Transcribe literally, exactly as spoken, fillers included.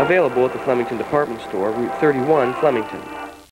Available at the Flemington Department Store, Route thirty-one, Flemington.